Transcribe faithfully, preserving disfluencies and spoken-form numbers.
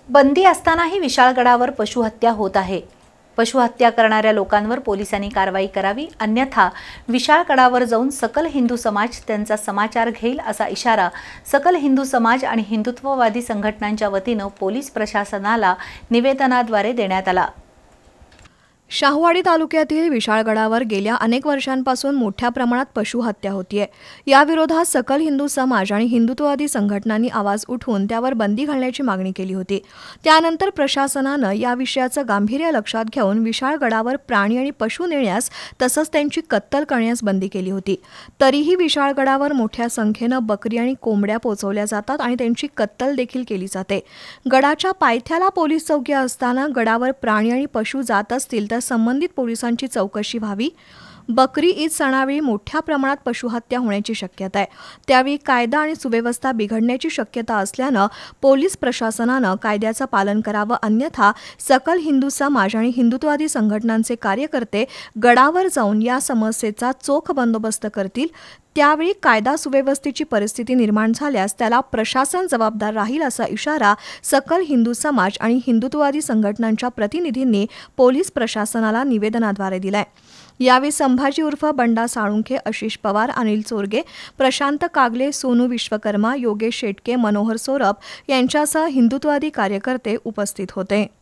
बंदी असतानाही विशाळगडावर पशुहत्या होत आहे। पशुहत्या करणाऱ्या लोकांवर पोलिसांनी कारवाई करावी, अन्यथा विशाळगडावर जाऊन सकल हिंदू समाज त्यांचा समाचार घेईल असा इशारा सकल हिंदू समाज आणि हिंदुत्ववादी संघटनांच्या वतीने पोलीस प्रशासनाला निवेदनाद्वारे देण्यात आला। शाहूवाडी तालुक्यातील विशाळगडावर गेल्या अनेक वर्षांपासून मोठ्या प्रमाणात पशुहत्या होतीये। या विरोधात सकल हिंदू समाज आणि हिंदुत्ववादी संघटनांनी आवाज उठवून त्यावर बंदी घालण्याची मागणी केली होती। त्यानंतर प्रशासनाने या विषयाचं गांभीर्य लक्षात घेऊन विशाळगडावर प्राणी आणि पशु नेण्यास तसंच त्यांची कत्तल करण्यास बंदी केली होती। तरीही विशाळगडावर मोठ्या संख्येने बकरी आणि कोंबड्या पोहोचवल्या जातात आणि त्यांची कत्तल देखील केली जाते। गडाच्या पायथ्याला पोलीस चौकी असताना गडावर प्राणी आणि पशु जात असतील तर संबंधित पोलिसांची चौकशी व्हावी। बकरी ईद सणावेळी मोठ्या प्रमाणात पशुहत्या होण्याची शक्यता आहे। त्यावेळी कायदा आणि सुव्यवस्था बिघडण्याची शक्यता असल्यानं पोलीस प्रशासनानं कायद्याचं पालन करावं, अन्यथा सकल हिंदू समाज आणि हिंदुत्ववादी संघटनांचे कार्यकर्ते गडावर जाऊन या समस्येचा चोख बंदोबस्त करतील। त्यावेळी कायदा सुव्यवस्थेची परिस्थिती निर्माण झाल्यास त्याला प्रशासन जबाबदार राहील असा इशारा सकल हिंदू समाज आणि हिंदुत्ववादी संघटनांच्या प्रतिनिधींनी पोलीस प्रशासनाला निवेदनाद्वारे दिलाय। यावेळी संभाजी उर्फ बंडा साळुंखे, आशिष पवार, अनिल चोरगे, प्रशांत कागले, सोनू विश्वकर्मा, योगेश शेटके, मनोहर सोरप यांच्यासह हिंदुत्ववादी कार्यकर्ते उपस्थित होते।